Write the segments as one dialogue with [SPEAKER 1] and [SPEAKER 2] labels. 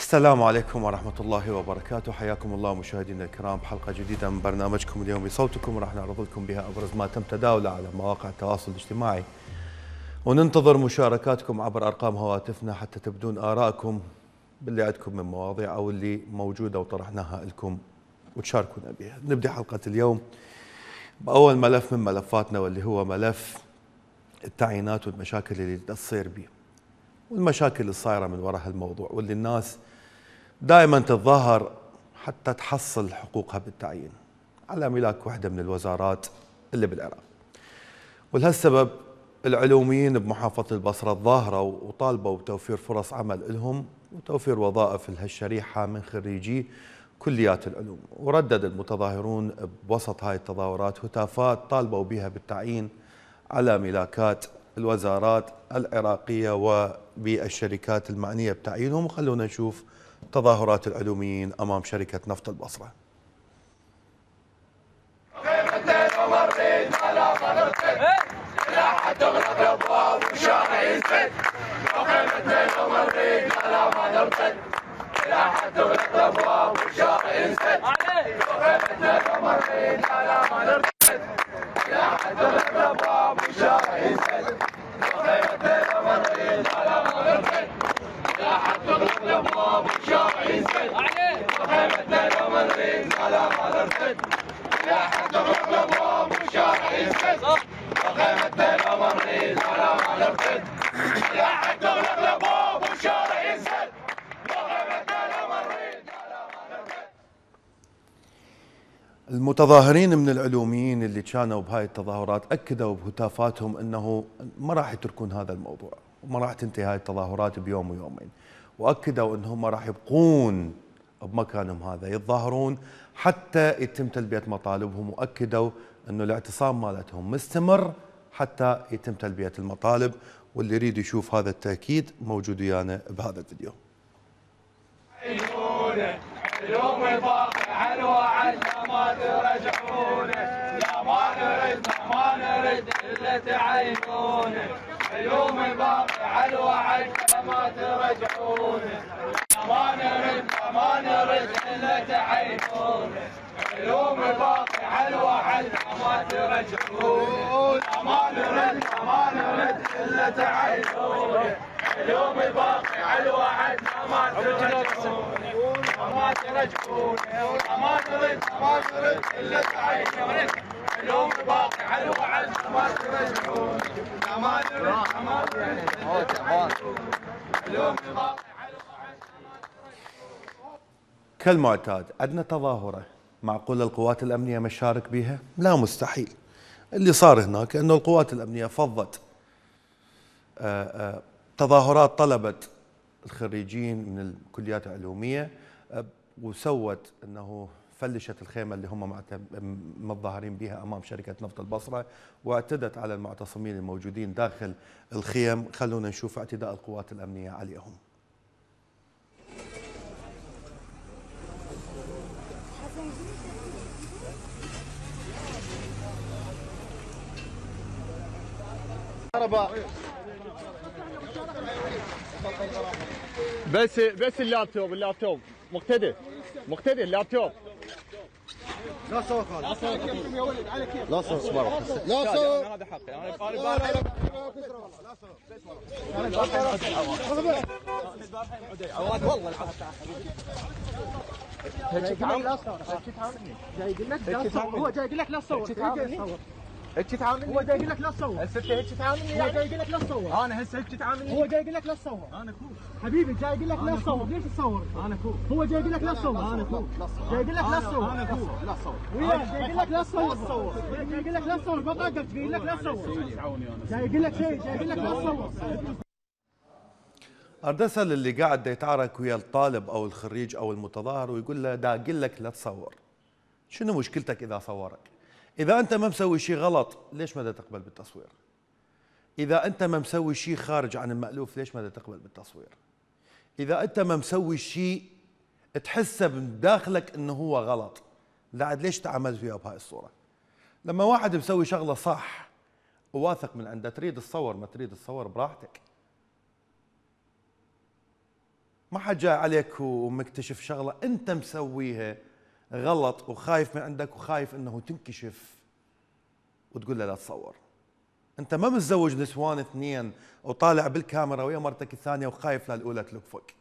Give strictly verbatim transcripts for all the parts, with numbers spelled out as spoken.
[SPEAKER 1] السلام عليكم ورحمة الله وبركاته. حياكم الله مشاهدينا الكرام بحلقة جديدة من برنامجكم اليوم بصوتكم، راح نعرض لكم بها أبرز ما تم تداوله على مواقع التواصل الاجتماعي، وننتظر مشاركاتكم عبر أرقام هواتفنا حتى تبدون آراءكم باللي عندكم من مواضيع أو اللي موجودة وطرحناها لكم وتشاركونا بها. نبدأ حلقة اليوم بأول ملف من ملفاتنا، واللي هو ملف التعيينات والمشاكل اللي تصير به والمشاكل الصايرة من وراء هالموضوع، واللي الناس دائما تتظاهر حتى تحصل حقوقها بالتعيين على ملاك وحدة من الوزارات اللي بالعراق. ولهالسبب العلوميين بمحافظة البصرة تظاهروا وطالبوا بتوفير فرص عمل لهم وتوفير وظائف لهالشريحة من خريجي كليات العلوم. وردد المتظاهرون بوسط هاي التظاهرات هتافات طالبوا بها بالتعيين على ملاكات الوزارات العراقية وبالشركات المعنية بتعيينهم. وخلونا نشوف تظاهرات العلوميين أمام شركة نفط البصرة. المتظاهرين من العلوميين اللي كانوا بهاي التظاهرات أكدوا بهتافاتهم أنه ما راح يتركون هذا الموضوع وما راح تنتهي هاي التظاهرات بيوم ويومين، وأكدوا أنهم ما راح يبقون بمكانهم هذا يتظاهرون حتى يتم تلبية مطالبهم، وأكدوا أنه الاعتصام مالتهم مستمر حتى يتم تلبية المطالب. واللي يريد يشوف هذا التأكيد موجود ويانا بهذا الفيديو.
[SPEAKER 2] اليوم الباقي على الوعد ما ترجعونه، لا ما نرد ما نرد الا تعينونه. اليوم الباقي على الوعد ما ترجعونه، لا ما نرد ما نرد الا تعينونه. اليوم الباقي على الوعد ما ترجعونه، لا ما نرد ما نرد الا تعينونه. اليوم الباقي على الوعد ما ترجعونه، ما ترجعون ما نرد ما نرد الا تعيشون. اليوم باقي على الوعد ما ترجعون، ما نرد ما نرد الا تعيشون. اليوم باقي على الوعد.
[SPEAKER 1] كالمعتاد عندنا تظاهرة، معقول القوات الأمنية مشارك بها؟ لا، مستحيل. اللي صار هناك أنه القوات الأمنية فضت آآ آآ تظاهرات طلبت الخريجين من الكليات العلومية، وسوت أنه فلشت الخيمة اللي هم متظاهرين بها أمام شركة نفط البصرة، واعتدت على المعتصمين الموجودين داخل الخيم. خلونا نشوف اعتداء القوات الأمنية عليهم.
[SPEAKER 3] بس بس اللابتوب اللابتوب مقتدي مقتدي اللابتوب.
[SPEAKER 4] لا صوت لا صوت يا ولد على كيف لا صوت
[SPEAKER 3] لا
[SPEAKER 4] صوت
[SPEAKER 3] هذا حقي انا فاري
[SPEAKER 4] لا صوت
[SPEAKER 3] والله
[SPEAKER 4] جاي يقول لك لا تصور، هو جاي يقول لك لا تصور،
[SPEAKER 3] هيك تعاملني؟
[SPEAKER 4] هو جاي يقول لك لا تصور،
[SPEAKER 3] هسه هيك تعاملني؟
[SPEAKER 4] هو جاي يقول لك لا تصور،
[SPEAKER 3] انا هسه هيك تعاملني؟
[SPEAKER 4] هو جاي يقول لك لا تصور،
[SPEAKER 3] انا اخوك
[SPEAKER 4] حبيبي جاي يقول لك لا تصور، ليش تصور؟
[SPEAKER 3] انا اخوك
[SPEAKER 4] هو جاي يقول لك لا تصور،
[SPEAKER 3] انا اخوك
[SPEAKER 4] جاي يقول لك لا تصور،
[SPEAKER 3] انا اخوك لا تصور
[SPEAKER 4] وياك جاي يقول لك لا تصور، جاي يقول لك لا تصور، بطاقتك جاي يقول لك لا تصور، جاي يقول لك شيء، جاي يقول لك لا تصور.
[SPEAKER 1] أريد أسأل اللي قاعد يتعارك ويا الطالب أو الخريج أو المتظاهر ويقول له دا أقول لك لا تصور، شنو مشكلتك إذا صورك؟ إذا أنت ما مسوي شيء غلط ليش ما تقبل بالتصوير؟ إذا أنت ما مسوي شيء خارج عن المألوف ليش ما تقبل بالتصوير؟ إذا أنت ما مسوي شيء تحسه من داخلك إنه هو غلط، لا عاد ليش تعاملت فيها بهاي الصورة؟ لما واحد مسوي شغلة صح وواثق من عنده، تريد تصور ما تريد تصور براحتك. ما حد جاي عليك ومكتشف شغله انت مسويها غلط وخايف من عندك وخايف انه تنكشف وتقول له لا تصور. انت ما متزوج نسوان اثنين وطالع بالكاميرا ويا مرتك الثانيه وخايف لا الاولى تلقفك.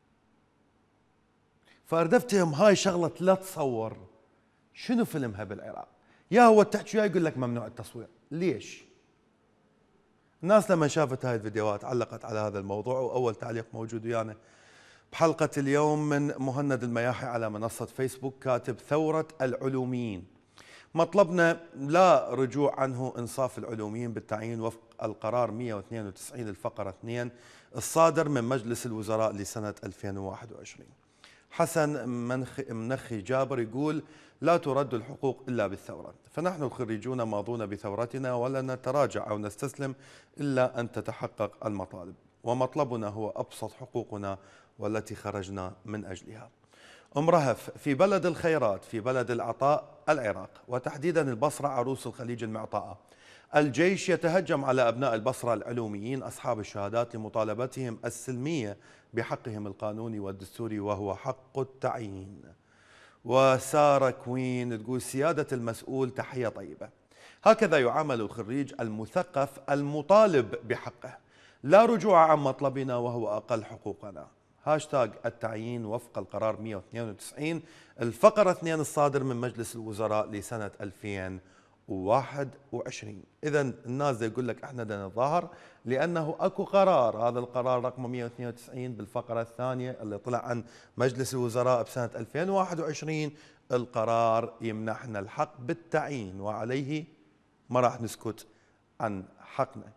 [SPEAKER 1] فاردفتهم هاي شغله لا تصور. شنو فيلمها بالعراق؟ يا هو تحكي يقول لك ممنوع التصوير، ليش؟ الناس لما شافت هاي الفيديوهات علقت على هذا الموضوع، واول تعليق موجود ويانا بحلقه اليوم من مهند المياحي على منصه فيسبوك كاتب ثوره العلوميين. مطلبنا لا رجوع عنه انصاف العلوميين بالتعيين وفق القرار مئة واثنين وتسعين الفقره اثنين الصادر من مجلس الوزراء لسنه ألفين وواحد وعشرين. حسن منخي جابر يقول لا ترد الحقوق إلا بالثورة، فنحن الخريجون ماضون بثورتنا ولن نتراجع أو نستسلم إلا أن تتحقق المطالب، ومطلبنا هو أبسط حقوقنا والتي خرجنا من أجلها. أم رهف في بلد الخيرات في بلد العطاء العراق وتحديدا البصرة عروس الخليج المعطاءة، الجيش يتهجم على أبناء البصرة العلوميين أصحاب الشهادات لمطالبتهم السلمية بحقهم القانوني والدستوري وهو حق التعيين. وسارة كوين تقول سيادة المسؤول تحية طيبة. هكذا يعامل الخريج المثقف المطالب بحقه، لا رجوع عن مطلبنا وهو أقل حقوقنا. هاشتاج التعيين وفق القرار مئة واثنين وتسعين الفقرة اثنين الصادر من مجلس الوزراء لسنة ألفين وواحد وعشرين. إذا الناس يقول لك احنا بدنا نتظاهر لأنه اكو قرار، هذا القرار رقم مئة واثنين وتسعين بالفقرة الثانية اللي طلع عن مجلس الوزراء بسنة ألفين وواحد وعشرين، القرار يمنحنا الحق بالتعيين وعليه ما راح نسكت عن حقنا.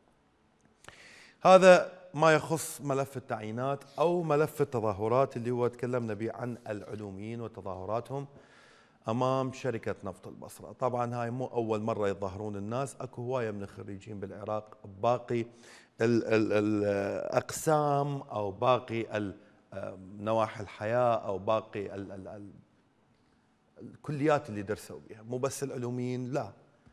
[SPEAKER 1] هذا ما يخص ملف التعيينات أو ملف التظاهرات اللي هو تكلمنا به عن العلوميين وتظاهراتهم أمام شركة نفط البصرة. طبعا هاي مو أول مرة يتظاهرون الناس، أكو هواية من الخريجين بالعراق باقي ال ال الأقسام أو باقي نواحي الحياة أو باقي ال ال ال الكليات اللي درسوا بها، مو بس العلوميين، لا،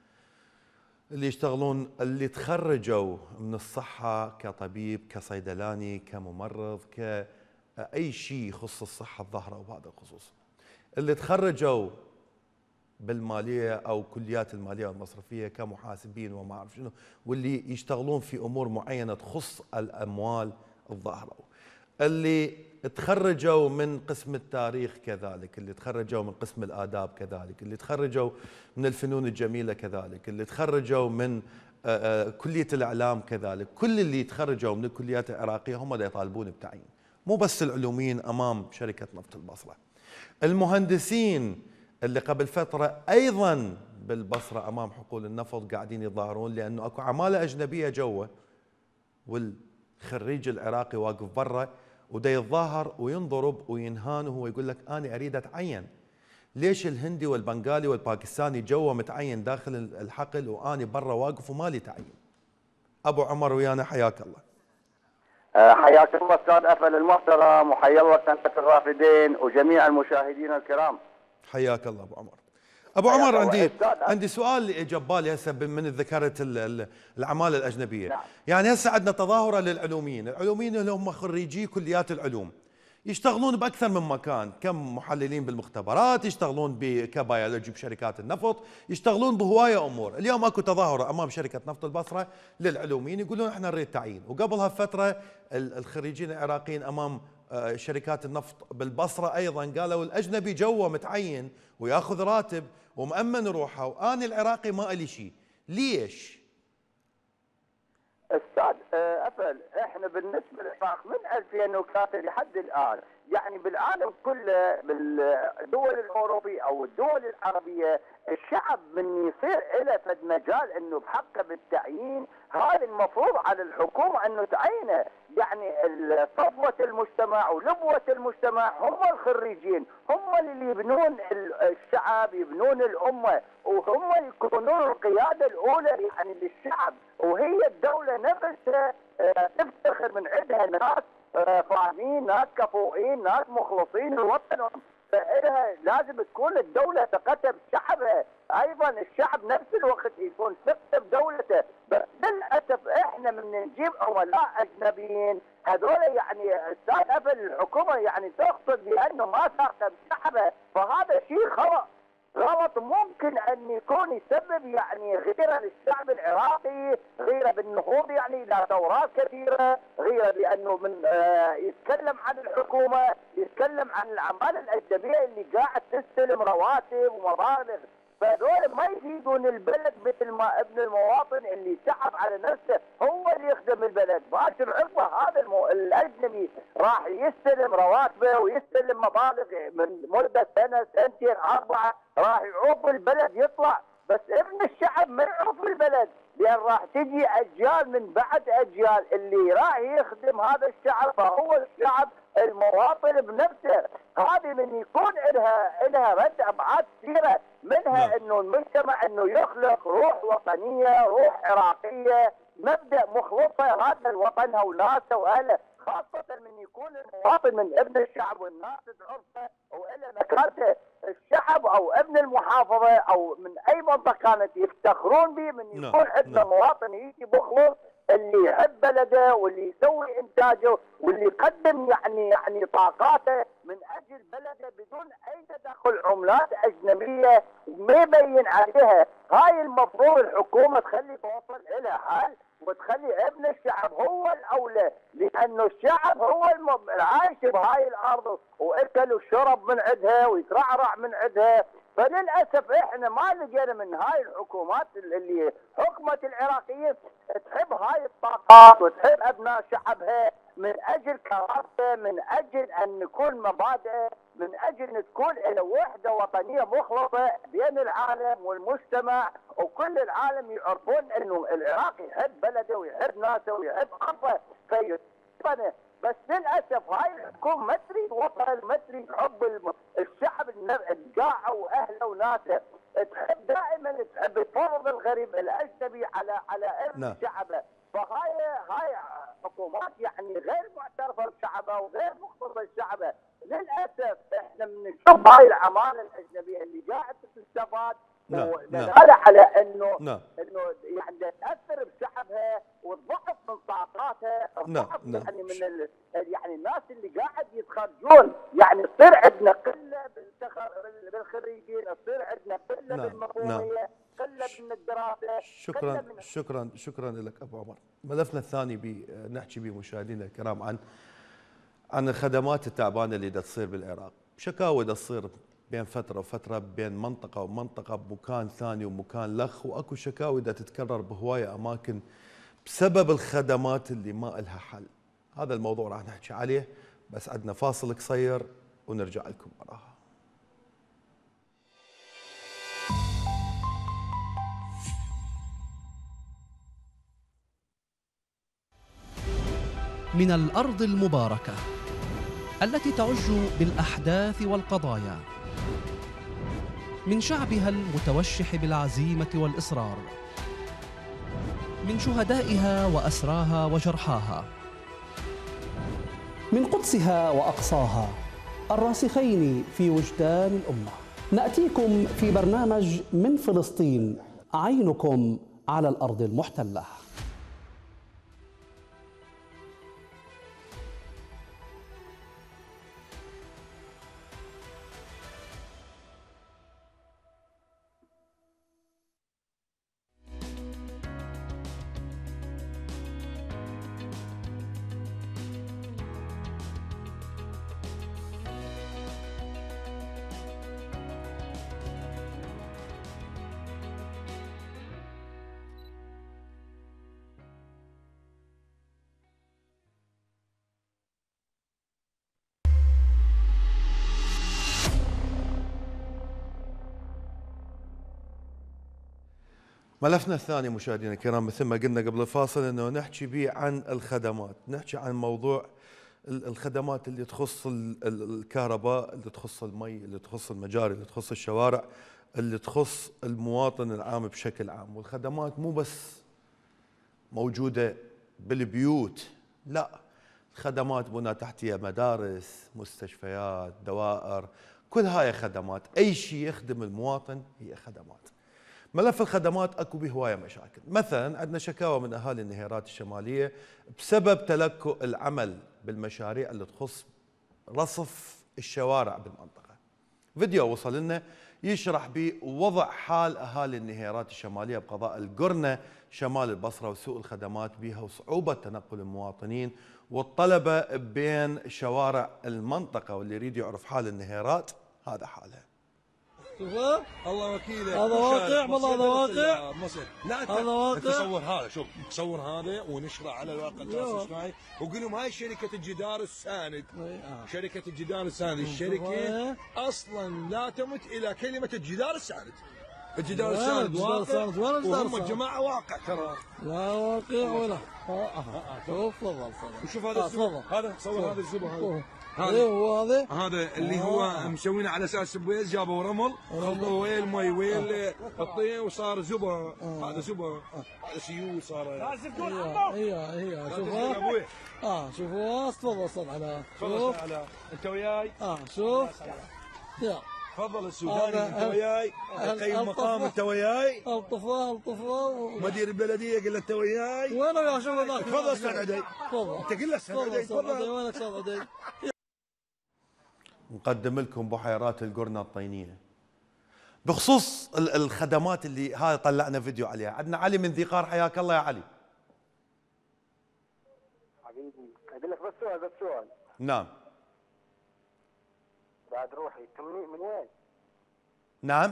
[SPEAKER 1] اللي يشتغلون اللي تخرجوا من الصحة كطبيب كصيدلاني كممرض كأي شيء يخص الصحة الظاهرة وبهذا الخصوص، اللي تخرجوا بالمالية أو كليات المالية والمصرفية كمحاسبين وما أعرف شنو، واللي يشتغلون في أمور معينة تخص الأموال الظاهرة، اللي تخرجوا من قسم التاريخ كذلك، اللي تخرجوا من قسم الآداب كذلك، اللي تخرجوا من الفنون الجميلة كذلك، اللي تخرجوا من كلية الإعلام كذلك. كل اللي تخرجوا من الكليات العراقية هم اللي يطالبون بتعيين، مو بس العلوميين أمام شركة نفط البصرة. المهندسين اللي قبل فترة أيضا بالبصرة أمام حقول النفط قاعدين يتظاهرون لأنه أكو عمالة أجنبية جوا والخريج العراقي واقف برا ودا يتظاهر وينضرب وينهان وهو يقول لك أنا أريد أتعين. ليش الهندي والبنغالي والباكستاني جوا متعين داخل الحقل وأنا برا واقف ومالي تعين؟ أبو عمر ويانا حياك الله.
[SPEAKER 5] حياك الله استاذ افل المحترم، وحيا الله سنة الرافدين وجميع المشاهدين الكرام.
[SPEAKER 1] حياك الله ابو عمر. ابو عمر عندي عندي سؤال اجى ببالي هسه من ذكرت العماله الاجنبيه. نعم. يعني هسه عندنا تظاهره للعلوميين، العلوميين اللي هم خريجي كليات العلوم يشتغلون باكثر من مكان، كم محللين بالمختبرات، يشتغلون كبيولوجي بشركات النفط، يشتغلون بهوايه امور. اليوم اكو تظاهره امام شركه نفط البصره للعلوميين يقولون احنا نريد تعيين، وقبلها بفتره الخريجين العراقيين امام شركات النفط بالبصره ايضا قالوا الاجنبي جوا متعين وياخذ راتب ومأمن روحه وانا العراقي ما الي شيء، ليش؟
[SPEAKER 5] استاذ افل، احنا بالنسبه للعراق من ألفين وثلاثة لحد الان، يعني بالعالم كله بالدول الاوروبيه او الدول العربيه، الشعب من يصير له فد مجال انه بحقه بالتعيين، هذا المفروض على الحكومه انه تعينه، يعني صفوه المجتمع ولبوه المجتمع هم الخريجين، هم اللي يبنون الشعب، يبنون الامه، وهم يكونون القياده الاولى يعني للشعب، وهي الدوله نفسها تفتخر من عندها ناس فاهمين، ناس كفؤين، ناس مخلصين لوطنهم، فإلها لازم تكون الدولة ثقتها بشعبها، ايضا الشعب نفس الوقت يكون ثقة بدولته. بس للاسف احنا من نجيب عملاء اجنبيين هذول يعني استاذ افل الحكومه يعني تقصد بانه ما ثقة بشعبه، فهذا شيء خطأ غلط ممكن ان يكون يسبب يعني غيره للشعب العراقي، غيره بالنهوض يعني الى ثورات كثيره، غيره بانه من آه يتكلم عن الحكومه، يتكلم عن العماله الاجنبيه اللي قاعد تستلم رواتب ومبالغ، فهذول ما يفيدون البلد مثل ما ابن المواطن اللي تعب على نفسه هو اللي يخدم البلد. باكر عقبه هذا المو... الاجنبي راح يستلم رواتبه ويستلم مبالغ من مده سنه سنتين اربعه، راح يعوف البلد يطلع، بس ابن الشعب ما يعوف البلد، لان راح تجي اجيال من بعد اجيال اللي راح يخدم هذا الشعب فهو الشعب المواطن بنفسه. هذه من يكون لها لها رد ابعاد كثيره، منها
[SPEAKER 1] نعم.
[SPEAKER 5] انه المجتمع انه يخلق روح وطنيه، روح عراقيه، مبدا مخلصه هذا الوطن وناسه واهله، خاصه من يكون المواطن من ابن الشعب والناس بعرفه وإلى مكانته. الشعب او ابن المحافظه او من اي منطقه كانت يفتخرون به من يكون
[SPEAKER 1] نعم.
[SPEAKER 5] عندنا
[SPEAKER 1] نعم.
[SPEAKER 5] مواطن يجي مخلص اللي يحب بلده واللي يسوي انتاجه واللي يقدم يعني يعني طاقاته من اجل بلده بدون اي تدخل عملات اجنبيه ما يبين عليها. هاي المفروض الحكومه تخلي توصل لها حل وتخلي ابن الشعب هو الاولى، لانه الشعب هو العايش بهاي الارض واكل وشرب من عندها ويترعرع من عندها. فللاسف احنا ما لقينا من هاي الحكومات اللي حكمت العراقيين تحب هاي الطاقات وتحب ابناء شعبها من اجل كرامته، من اجل ان نكون مبادئ، من اجل ان تكون الى وحده وطنيه مخلصه بين العالم والمجتمع وكل العالم يعرفون انه العراق يحب بلده ويحب ناسه ويحب ارضه فيتبنى. بس للاسف هاي الحكومه ما تريد وطن، ما تريد حب الشعب القاعه واهله وناسه، تحب دائما تحب تفرض الغريب الاجنبي على على ابن
[SPEAKER 1] نعم.
[SPEAKER 5] شعبه. فهاي هاي حكومات يعني غير معترفه بشعبها وغير مختصه بشعبها. للاسف احنا بنشوف هاي العماله الاجنبيه اللي قاعده تستفاد
[SPEAKER 1] نعم.
[SPEAKER 5] ودلاله على انه
[SPEAKER 1] نعم.
[SPEAKER 5] انه يعني تاثر بشعبها وتضعف من طاقاتها،
[SPEAKER 1] نعم.
[SPEAKER 5] تضعف
[SPEAKER 1] نعم.
[SPEAKER 5] يعني من ال... يعني الناس اللي قاعد يتخرجون، يعني تصير عندنا قله بالتخر... بالخريجين، تصير عندنا قله
[SPEAKER 1] نعم.
[SPEAKER 5] بالمفهوميه، قله من الدراسه.
[SPEAKER 1] شكرا
[SPEAKER 5] قلة من...
[SPEAKER 1] شكرا شكرا لك ابو عمر. ملفنا الثاني بي نحكي به مشاهدينا الكرام عن عن الخدمات التعبانه اللي دا تصير بالعراق، شكاوى دا تصير بين فتره وفتره بين منطقه ومنطقه بمكان ثاني ومكان لخ، واكو شكاوى دا تتكرر بهوايه اماكن بسبب الخدمات اللي ما لها حل. هذا الموضوع راح نحكي عليه، بس عندنا فاصل قصير ونرجع لكم وراها.
[SPEAKER 6] من الأرض المباركة التي تعج بالأحداث والقضايا، من شعبها المتوشح بالعزيمة والإصرار، من شهدائها وأسراها وجرحاها،
[SPEAKER 7] من قدسها وأقصاها الراسخين في وجدان الأمة. نأتيكم في برنامج من فلسطين، عينكم على الأرض المحتلة.
[SPEAKER 1] ملفنا الثاني مشاهدينا الكرام مثل ما قلنا قبل الفاصل انه نحكي به عن الخدمات، نحكي عن موضوع الخدمات اللي تخص الكهرباء، اللي تخص المي، اللي تخص المجاري، اللي تخص الشوارع، اللي تخص المواطن العام بشكل عام. والخدمات مو بس موجودة بالبيوت، لا، خدمات بنى تحتية، مدارس، مستشفيات، دوائر، كل هاي خدمات، أي شيء يخدم المواطن هي خدمات. ملف الخدمات اكو به هوايه مشاكل، مثلا عندنا شكاوى من اهالي النهيرات الشماليه بسبب تلكؤ العمل بالمشاريع اللي تخص رصف الشوارع بالمنطقه. فيديو وصل لنا يشرح بوضع حال اهالي النهيرات الشماليه بقضاء القرنه شمال البصره وسوء الخدمات بها وصعوبه تنقل المواطنين والطلبه بين شوارع المنطقه، واللي يريد يعرف حال النهيرات هذا حالها.
[SPEAKER 8] شوفه الله وكيله
[SPEAKER 9] هذا واقع والله هذا واقع
[SPEAKER 8] لا
[SPEAKER 9] هذا واقع
[SPEAKER 8] تصور هذا شوف تصور هذا ونشره على الواقع التواصل الاجتماعي وقول لهم هاي شركه الجدار الساند شركه الجدار الساند الشركه اصلا لا تمت الى كلمه الجدار الساند الجدار الساند واقع وهم الجماعه واقع ترى
[SPEAKER 9] لا واقع ولا شوف تفضل
[SPEAKER 8] شوف هذا الزبر هذا تصور هذا الزبر هذا
[SPEAKER 9] هذا هو هذا
[SPEAKER 8] هذا اللي هو مسوينه على اساس بويز جابوا رمل خلطوا ويا المي ويا الطين وصار زبر هذا زبر هذا سيول صار
[SPEAKER 9] هي هي شوفوا اه شوفوا تفضل صل على
[SPEAKER 8] شوف على انت وياي
[SPEAKER 9] اه شوف يا
[SPEAKER 8] تفضل السوداني انت وياي قيم مقام انت وياي
[SPEAKER 9] الطفاه الطفاه
[SPEAKER 8] مدير البلديه قال له انت وياي
[SPEAKER 9] وين يا شوف هذاك
[SPEAKER 8] تفضل استاذ عدي
[SPEAKER 9] تفضل
[SPEAKER 8] انت قل له استاذ عدي
[SPEAKER 9] تفضل وينك استاذ عدي
[SPEAKER 1] نقدم لكم بحيرات القرنة الطينية. بخصوص الخدمات اللي هاي طلعنا فيديو عليها، عندنا علي من ذيقار، حياك الله يا علي.
[SPEAKER 5] حبيبي اقول لك بس سؤال بس سؤال.
[SPEAKER 1] نعم.
[SPEAKER 5] بعد روحي تمني من وين؟
[SPEAKER 1] نعم.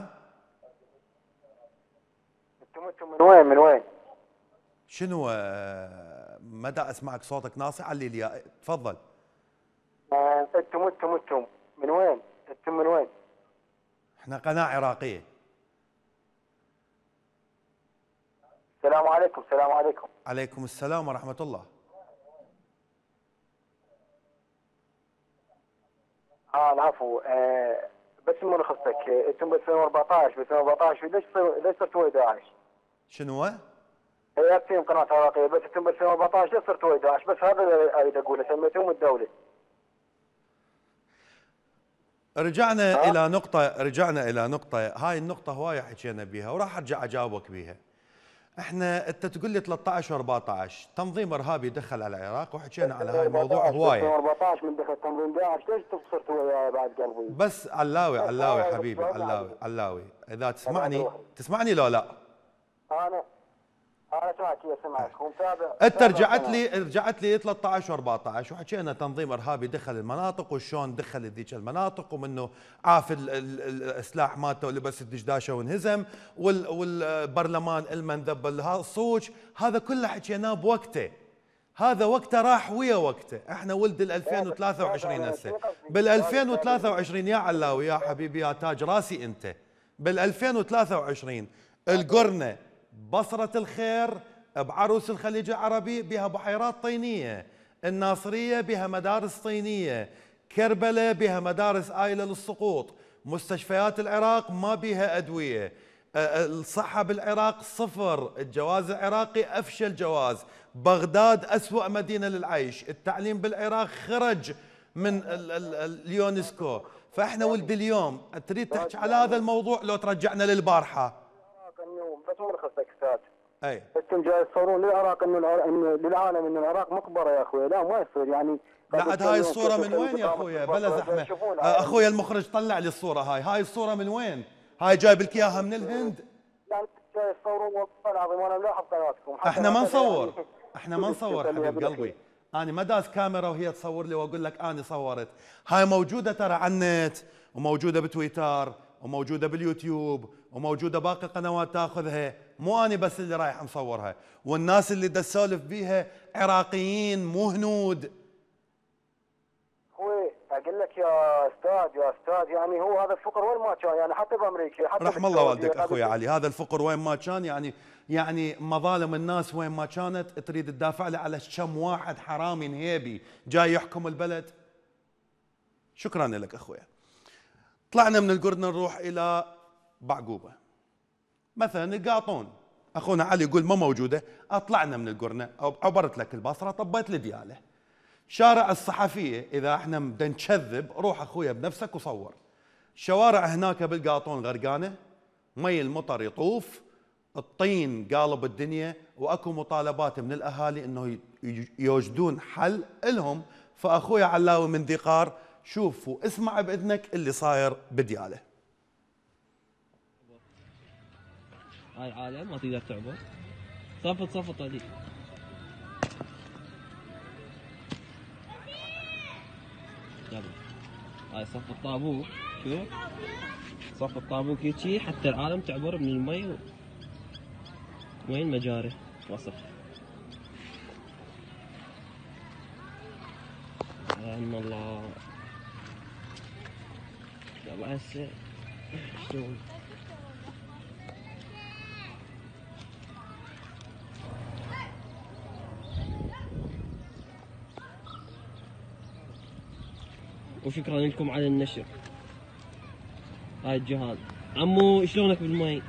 [SPEAKER 5] انتم من وين من وين؟
[SPEAKER 1] شنو مدى اسمعك صوتك ناصع علي لي تفضل.
[SPEAKER 5] انتم انتم انتم من وين؟ انتم من وين؟
[SPEAKER 1] احنا قناة عراقية.
[SPEAKER 5] السلام عليكم السلام عليكم.
[SPEAKER 1] عليكم السلام ورحمة الله.
[SPEAKER 5] اه العفو آه بس ملخصك انتم ب ألفين وأربعطعش ب ألفين وأربعطعش ليش ليش صرتوا ويا داعش؟
[SPEAKER 1] شنو هو؟
[SPEAKER 5] هي اكتم قناة عراقية بس انتم ب ألفين وأربعطعش ليش صرتوا ويا داعش؟ بس هذا اللي اريد اقوله سميتوهم الدولة.
[SPEAKER 1] رجعنا أه؟ الى نقطة رجعنا الى نقطة هاي النقطة هواية حكينا بيها وراح ارجع اجاوبك بيها. احنا انت تقول لي ثلاثة عشر وأربعطعش تنظيم ارهابي دخل على العراق وحكينا على هاي الموضوع هواية.
[SPEAKER 5] ألفين وأربعطعش من دخل تنظيم داعش ليش صرتوا وياي بعد قلبي؟
[SPEAKER 1] بس علاوي علاوي حبيبي علاوي علاوي اذا تسمعني تسمعني لو لا؟
[SPEAKER 5] انا انا اسمعك يا سمعك ومتابع.
[SPEAKER 1] انت رجعت لي رجعت لي ثلاثة عشر وأربعطعش وحكينا تنظيم ارهابي دخل المناطق وشلون دخل ذيك المناطق ومنه عاف السلاح مالته ولبس الدشداشه وانهزم والبرلمان المن ذب الصوج، هذا كله حكيناه بوقته. هذا وقته راح ويا وقته، احنا ولد ال ألفين وثلاثة وعشرين هسه. بال ألفين وثلاثة وعشرين يا علاوي يا حبيبي يا تاج راسي انت. بال ألفين وثلاثة وعشرين القرنه بصرة الخير بعروس الخليج العربي بها بحيرات طينية، الناصرية بها مدارس طينية، كربلاء بها مدارس آيلة للسقوط، مستشفيات العراق ما بها أدوية، الصحة بالعراق صفر، الجواز العراقي أفشل جواز، بغداد أسوأ مدينة للعيش، التعليم بالعراق خرج من اليونسكو. فإحنا ولد اليوم تريد تحكي على هذا الموضوع لو ترجعنا للبارحة.
[SPEAKER 5] بس ملخصك استاذ.
[SPEAKER 1] اي
[SPEAKER 5] انتم جاي تصورون للعراق انه انه للعالم انه العراق مقبره يا اخوي، لا ما يصير يعني.
[SPEAKER 1] لا عاد هاي الصوره من وين يا اخويا؟ بلا زحمه. اخويا المخرج طلع لي الصوره هاي، هاي الصوره من وين؟ هاي جايب لك اياها من الهند؟
[SPEAKER 5] لا جاي تصورون والله العظيم وانا ملاحظ قناتكم.
[SPEAKER 1] احنا ما نصور، احنا ما نصور حبيب قلبي. انا ما داس كاميرا وهي تصور لي واقول لك انا صورت. هاي موجوده ترى على النت وموجوده بتويتر وموجوده باليوتيوب وموجوده باقي القنوات تاخذها، مو انا بس اللي رايح مصورها، والناس اللي دا تسولف بيها عراقيين مو هنود.
[SPEAKER 5] اخوي اقول لك يا استاذ يا استاذ يعني هو هذا الفقر وين ما كان يعني حتى بامريكا حتى
[SPEAKER 1] رحم الله والدك اخوي علي، هذا الفقر وين ما كان يعني يعني مظالم الناس وين ما كانت تريد تدافع له على كم واحد حرامي نهيبي جاي يحكم البلد. شكرا لك اخويا. طلعنا من القرنة نروح الى بعقوبة. مثلا القاطون اخونا علي يقول ما موجودة، اطلعنا من القرنة عبرت لك البصرة طبيت لي دياله. شارع الصحفية اذا احنا بدنا نكذب روح اخويا بنفسك وصور. شوارع هناك بالقاطون غرقانة، مي المطر يطوف الطين قالب الدنيا، واكو مطالبات من الاهالي انه يوجدون حل لهم. فاخويا علاوي من ذقار، شوف واسمع باذنك اللي صاير بدياله.
[SPEAKER 10] هاي عالم ما تقدر تعبر. صفط صفط هذيك. يلا هاي صف الطابوق، شوف صف الطابوق هيجي حتى العالم تعبر من المي. وين مجاري وصف. عم الله. يلا هسه شلون وشكرا لكم على النشر. هاي الجهاز. عمو شلونك بالمي؟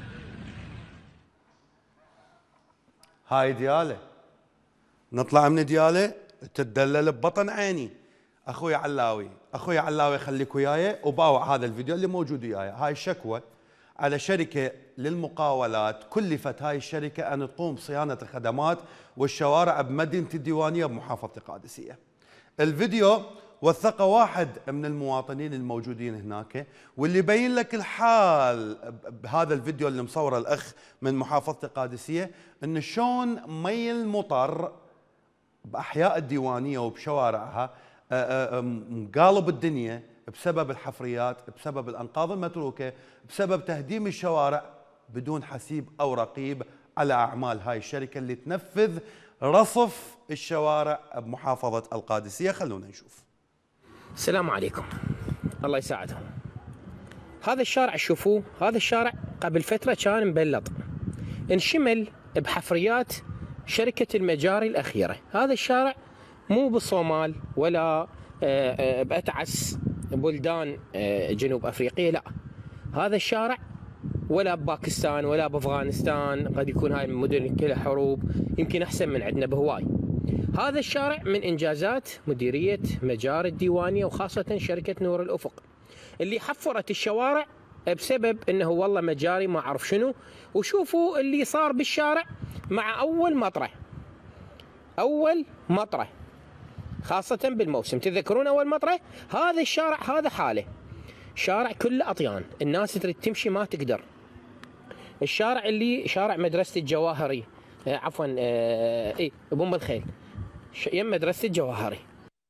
[SPEAKER 1] هاي دياله، نطلع من دياله تتدلل ببطن عيني. اخوي علاوي، اخوي علاوي خليك وياي وباوع هذا الفيديو اللي موجود وياي. هاي الشكوى على شركه للمقاولات، كلفت هاي الشركه ان تقوم بصيانه الخدمات والشوارع بمدينه الديوانيه بمحافظه القادسيه. الفيديو وثقه واحد من المواطنين الموجودين هناك، واللي يبين لك الحال بهذا الفيديو اللي مصوره الاخ من محافظه القادسيه، ان شلون مي المطر باحياء الديوانيه وبشوارعها مقالب الدنيا بسبب الحفريات، بسبب الانقاض المتروكه، بسبب تهديم الشوارع بدون حسيب او رقيب على اعمال هاي الشركه اللي تنفذ رصف الشوارع بمحافظه القادسيه. خلونا نشوف.
[SPEAKER 11] السلام عليكم، الله يساعدهم. هذا الشارع شوفوه، هذا الشارع قبل فترة كان مبلط، انشمل بحفريات شركة المجاري الأخيرة. هذا الشارع مو بالصومال ولا بأتعس بلدان جنوب أفريقيا، لا، هذا الشارع ولا بباكستان ولا بأفغانستان، قد يكون هاي المدن كلها حروب، يمكن أحسن من عندنا بهواي. هذا الشارع من إنجازات مديرية مجاري الديوانية وخاصة شركة نور الأفق، اللي حفرت الشوارع بسبب أنه والله مجاري ما أعرف شنو. وشوفوا اللي صار بالشارع مع أول مطرة، أول مطرة خاصة بالموسم، تذكرون أول مطرة؟ هذا الشارع هذا حاله، شارع كله أطيان، الناس تريد تمشي ما تقدر. الشارع اللي شارع مدرسة الجواهري، آه عفوا آه إيه بأم الخيل، يم مدرسة الجواهري.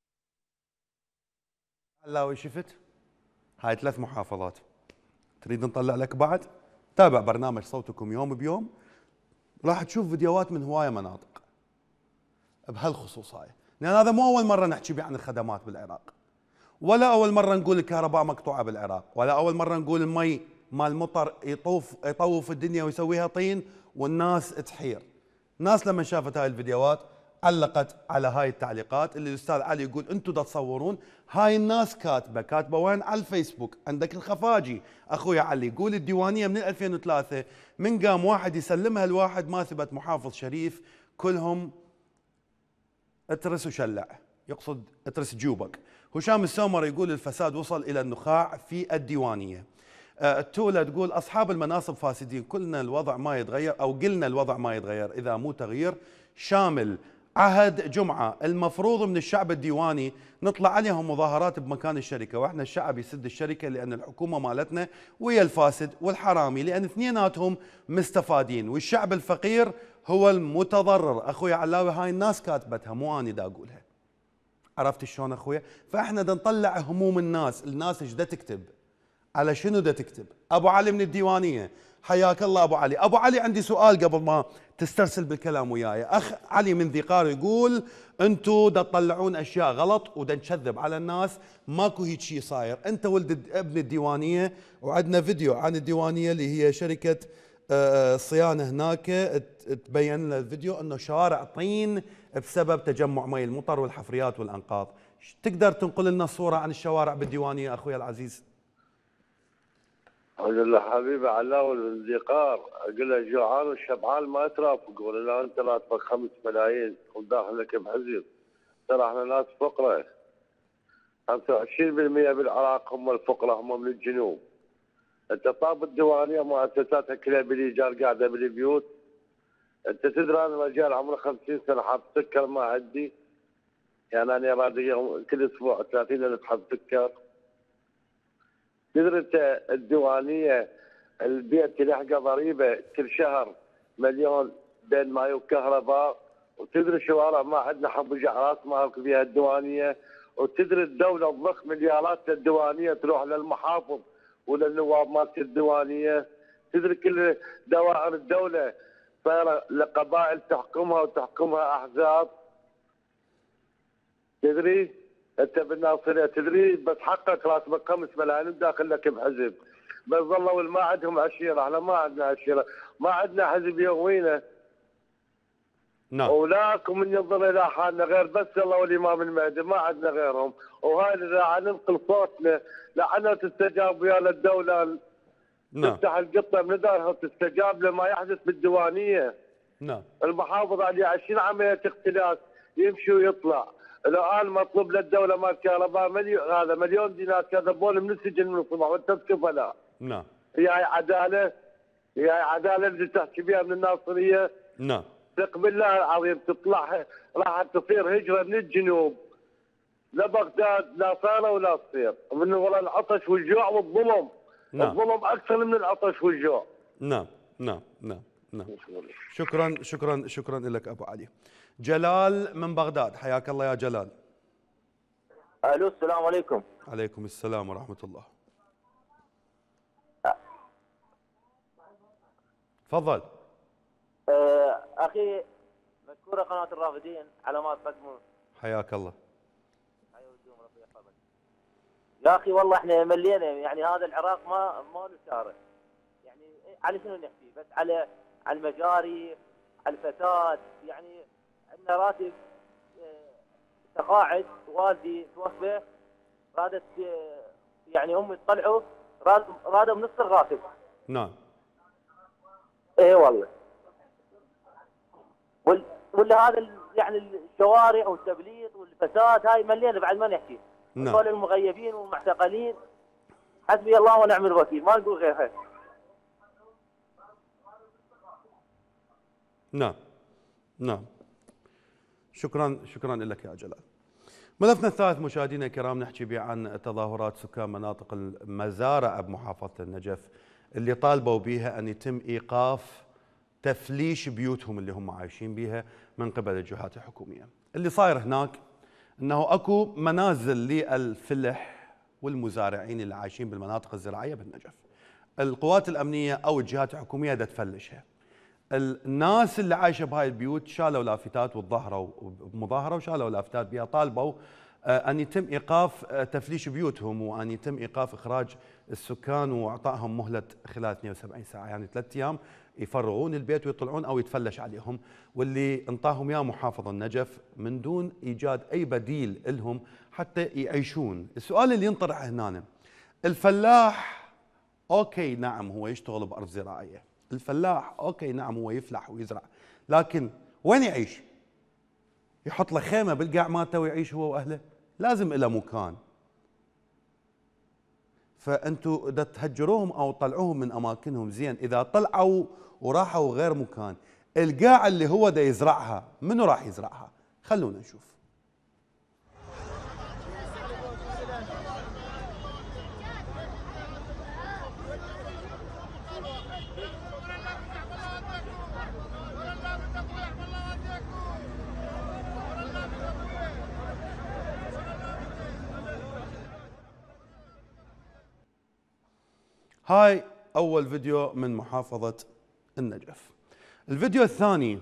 [SPEAKER 1] علاوي شفت؟ هاي ثلاث محافظات. تريد نطلع لك بعد؟ تابع برنامج صوتكم يوم بيوم، راح تشوف فيديوهات من هواية مناطق بهالخصوص هاي، لأن هذا مو أول مرة نحكي بيه عن الخدمات بالعراق، ولا أول مرة نقول الكهرباء مقطوعة بالعراق، ولا أول مرة نقول المي مال مطر يطوف يطوف الدنيا ويسويها طين والناس تحير. ناس لما شافت هاي الفيديوهات علقت على هاي التعليقات اللي الاستاذ علي يقول انتم دا تصورون. هاي الناس كاتبه كاتبه وين؟ على الفيسبوك. عندك الخفاجي اخويا علي يقول الديوانيه من ألفين وثلاثة من قام واحد يسلمها لواحد ما ثبت محافظ شريف كلهم اترس وشلع، يقصد اترس جوبك. هشام السومر يقول الفساد وصل الى النخاع في الديوانيه. التولة تقول اصحاب المناصب فاسدين، قلنا الوضع ما يتغير او قلنا الوضع ما يتغير اذا مو تغيير شامل. عهد جمعة المفروض من الشعب الديواني نطلع عليهم مظاهرات بمكان الشركة، واحنا الشعب يسد الشركة لأن الحكومة مالتنا ويا الفاسد والحرامي، لأن اثنيناتهم مستفادين والشعب الفقير هو المتضرر. أخويا علاوي هاي الناس كاتبتها مو أنا دا أقولها، عرفت شلون أخويا؟ فإحنا دا نطلع هموم الناس. الناس ايش دا تكتب؟ على شنو دا تكتب؟ أبو علي من الديوانية، حياك الله أبو علي. أبو علي عندي سؤال قبل ما تسترسل بالكلام وياي. أخ علي من ذقار يقول أنتوا دا تطلعون أشياء غلط ودا نكذب على الناس، ماكو هيك شيء صاير. أنت ولد ابن الديوانية، وعندنا فيديو عن الديوانية اللي هي شركة صيانة هناك، تبين لنا الفيديو أنه شوارع طين بسبب تجمع مي المطر والحفريات والأنقاض. تقدر تنقل لنا الصورة عن الشوارع بالديوانية أخويا العزيز؟
[SPEAKER 12] اقول له حبيبي علاوي الذقار، اقول له جوعان والشبعان ما ترافق، ولا لا انت راتبك خمس ملايين وداخلك بحزب. ترى احنا ناس فقراء، خمسة وعشرين بالمئة بالعراق هم الفقراء، هم من الجنوب. انت طاب الديوانيه مؤسساتها كلها بالايجار قاعده بالبيوت. انت تدري انا رجال عمري خمسين سنه حاب سكر ما عندي، يعني انا بادي كل اسبوع ثلاثين ألف حب سكر. تدري انت الديوانيه البيت يلحقه ضريبه كل شهر مليون بين ماي وكهرباء، وتدري الشوارع ما عندنا حب جعرات ما فيها الديوانيه، وتدري الدوله تضخ مليارات للديوانيه تروح للمحافظ وللنواب مالت الديوانيه. تدري كل دوائر الدوله صايره لقبائل تحكمها وتحكمها احزاب. تدري انت بالناصريه تدري بس حقك راتبك خمس ملايين داخل لك بحزب، بس ظلوا ما عندهم عشيره، احنا ما عندنا عشيره، ما عندنا حزب يقوينا.
[SPEAKER 1] نعم.
[SPEAKER 12] ولاكم من ينظر الى حالنا غير بس الله والامام المهدي، ما عندنا غيرهم، وهاي اذا ننقل صوتنا لعنا تستجاب ويا للدوله.
[SPEAKER 1] نعم.
[SPEAKER 12] تفتح القطه من دارها وتستجاب لما يحدث بالديوانيه.
[SPEAKER 1] نعم.
[SPEAKER 12] المحافظ عليه عشرين عمليه اختلاس يمشي ويطلع. الان مطلوب للدوله مال كهرباء مليون، هذا مليون دينار كذبون من السجن من الصبح وانت كفلاء.
[SPEAKER 1] نعم.
[SPEAKER 12] هي هاي عداله؟ هي هاي عداله اللي تحكي بها من الناصريه؟
[SPEAKER 1] نعم.
[SPEAKER 12] ثق بالله العظيم تطلع راح تصير هجره من الجنوب لبغداد، لا صايره ولا تصير، من وراء العطش والجوع والظلم.
[SPEAKER 1] نعم.
[SPEAKER 12] الظلم اكثر من العطش والجوع.
[SPEAKER 1] نعم نعم نعم نعم. شكرا شكرا شكرا لك ابو علي. جلال من بغداد، حياك الله يا جلال.
[SPEAKER 13] الو السلام عليكم.
[SPEAKER 1] عليكم السلام ورحمه الله. تفضل.
[SPEAKER 13] أه اخي مشكوره قناه الرافدين على ما تقدمون.
[SPEAKER 1] حياك الله.
[SPEAKER 13] يا اخي والله احنا ملينا، يعني هذا العراق ما ما له شارع. يعني على شنو نحكي؟ بس على على المجاري، على الفساد، يعني عندنا راتب تقاعد، والدي توفى رادت يعني امي تطلعوا رادوا بنص الراتب.
[SPEAKER 1] نعم.
[SPEAKER 13] اي والله. ولا هذا يعني الشوارع والتبليط والفساد هاي ملينا بعد ما نحكي.
[SPEAKER 1] نعم.
[SPEAKER 13] هذول المغيبين والمعتقلين حسبي الله ونعم الوكيل، ما نقول غير هيك.
[SPEAKER 1] نعم نعم. شكرا شكرا لك يا جلال. ملفنا الثالث مشاهدينا الكرام نحكي به عن تظاهرات سكان مناطق المزارع بمحافظة النجف اللي طالبوا بها أن يتم إيقاف تفليش بيوتهم اللي هم عايشين بها من قبل الجهات الحكومية. اللي صاير هناك أنه أكو منازل للفلح والمزارعين اللي عايشين بالمناطق الزراعية بالنجف. القوات الأمنية أو الجهات الحكومية دا تفلشها. الناس اللي عايشه بهاي البيوت شالوا لافتات وتظاهروا بمظاهره وشالوا لافتات بها طالبوا ان يتم ايقاف تفليش بيوتهم وان يتم ايقاف اخراج السكان واعطائهم مهله خلال اثنتين وسبعين ساعه، يعني ثلاث ايام يفرغون البيت ويطلعون او يتفلش عليهم، واللي انطاهم اياه محافظ النجف من دون ايجاد اي بديل لهم حتى يعيشون. السؤال اللي ينطرح هنا، الفلاح اوكي نعم هو يشتغل بارض زراعيه، الفلاح اوكي نعم هو يفلح ويزرع، لكن وين يعيش؟ يحط له خيمه بالقاع مالته ويعيش هو واهله؟ لازم له مكان. فانتوا اذا تهجروهم او تطلعوهم من اماكنهم زين، اذا طلعوا وراحوا غير مكان، القاع اللي هو دا يزرعها منو راح يزرعها؟ خلونا نشوف. هاي أول فيديو من محافظة النجف. الفيديو الثاني،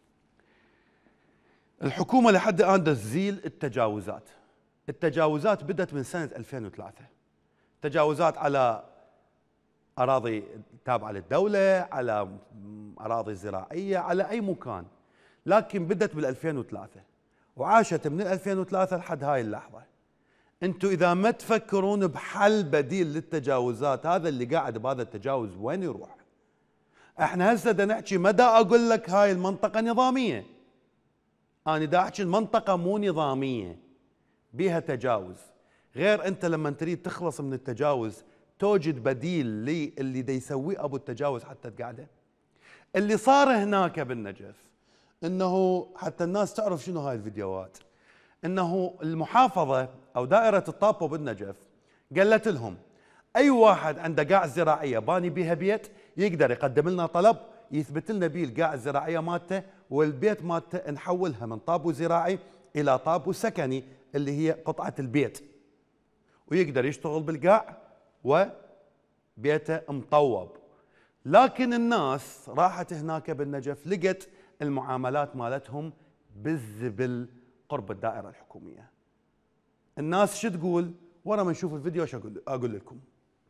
[SPEAKER 1] الحكومة لحد الآن تزيل التجاوزات. التجاوزات بدأت من سنة ألفين وثلاثة، تجاوزات على أراضي تابعة للدولة، على أراضي زراعية، على أي مكان، لكن بدأت بال ألفين وثلاثة وعاشت من ألفين وثلاثة لحد هاي اللحظة. انتوا اذا ما تفكرون بحل بديل للتجاوزات، هذا اللي قاعد بهذا التجاوز وين يروح؟ احنا هسه دا نحكي، ما دا اقول لك هاي المنطقه نظاميه، انا دا احكي المنطقه مو نظاميه بيها تجاوز. غير انت لما تريد تخلص من التجاوز توجد بديل للي دا يسويه ابو التجاوز حتى تقعده؟ اللي صار هناك بالنجف انه حتى الناس تعرف شنو هاي الفيديوهات، انه المحافظه او دائره الطابو بالنجف قالت لهم اي واحد عنده قاع زراعيه باني بيها بيت يقدر يقدم لنا طلب يثبت لنا بيه القاع الزراعيه مالته، والبيت مالته نحولها من طابو زراعي الى طابو سكني اللي هي قطعه البيت، ويقدر يشتغل بالقاع وبيته مطوب. لكن الناس راحت هناك بالنجف لقت المعاملات مالتهم بالزبل قرب الدائره الحكوميه. الناس شو تقول؟ ورا ما نشوف الفيديو شو اقول اقول لكم.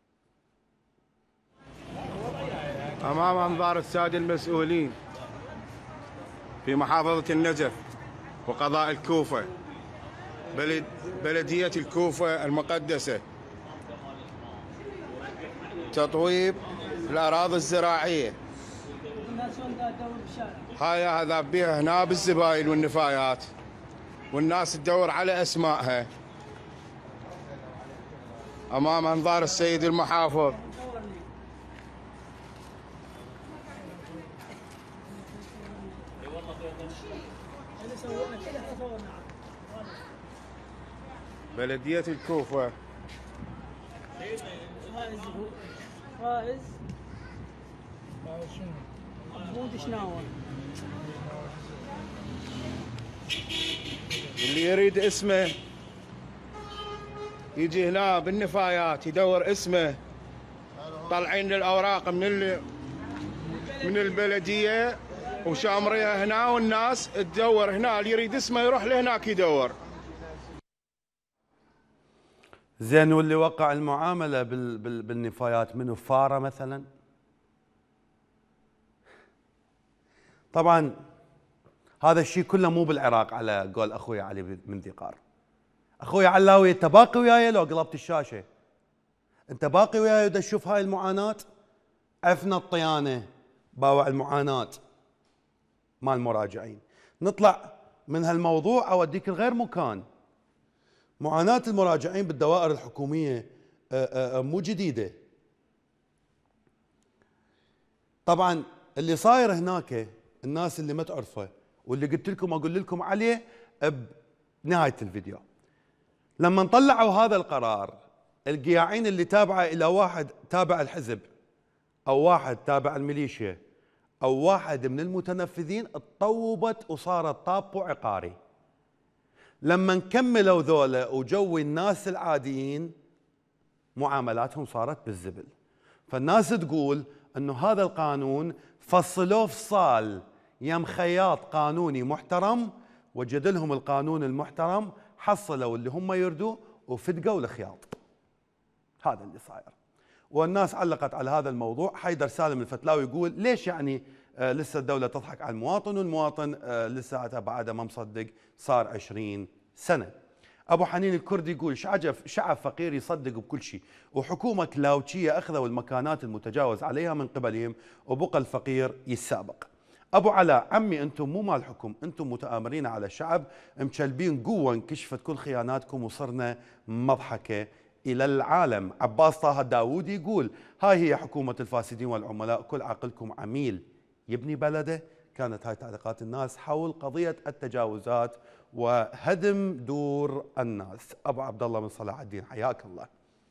[SPEAKER 14] امام انظار الساده المسؤولين في محافظه النجف وقضاء الكوفه، بلد بلديه الكوفه المقدسه، تطويب الاراضي الزراعيه. هاي هذا بيها هنا بالزباين والنفايات، والناس تدور على اسمائها امام انظار السيد المحافظ. بلدية الكوفة.
[SPEAKER 4] فائز فائز محمود شناوة.
[SPEAKER 14] اللي يريد اسمه يجي هنا بالنفايات يدور اسمه، طالعين الاوراق من ال... من البلديه وشامريها هنا، والناس تدور هنا، اللي يريد اسمه يروح لهناك يدور.
[SPEAKER 1] زين، واللي وقع المعامله بال... بال... بالنفايات منو؟ فاره مثلا؟ طبعا هذا الشيء كله مو بالعراق على قول اخوي علي من ذقار. اخوي علاوي انت باقي وياي لو قلبت الشاشه؟ انت باقي وياي ودا تشوف هاي المعاناه؟ عفنا الطيانه باوع المعاناه مال المراجعين. نطلع من هالموضوع اوديك لغير مكان. معاناه المراجعين بالدوائر الحكوميه مو جديده. طبعا اللي صاير هناك الناس اللي ما تعرفه واللي قلت لكم اقول لكم عليه بنهايه الفيديو. لما طلعوا هذا القرار، القياعين اللي تابعه الى واحد تابع الحزب او واحد تابع الميليشيا او واحد من المتنفذين اتطوبت وصارت طابو عقاري. لما كملوا ذولا وجو الناس العاديين معاملاتهم صارت بالزبل. فالناس تقول انه هذا القانون فصلوه فصال يم خياط قانوني محترم، وجد لهم القانون المحترم، حصلوا اللي هم يردوه وفدقوا الخياط. هذا اللي صاير. والناس علقت على هذا الموضوع. حيدر سالم الفتلاوي يقول ليش يعني آه لسه الدولة تضحك على المواطن، والمواطن آه لسه بعده ما مصدق، صار عشرين سنة. أبو حنين الكردي يقول شعب شعب فقير يصدق بكل شيء، وحكومة كلاوتشية أخذوا المكانات المتجاوز عليها من قبلهم، وبقى الفقير يسابق. أبو علاء عمي أنتم مو مال حكم، أنتم متآمرين على الشعب، مشلبين قوة انكشفت كل خياناتكم وصرنا مضحكة إلى العالم. عباس طه الداوودي يقول هاي هي حكومة الفاسدين والعملاء، كل عقلكم عميل يبني بلده. كانت هاي تعليقات الناس حول قضية التجاوزات وهدم دور الناس. أبو عبد الله من صلاح الدين حياك الله.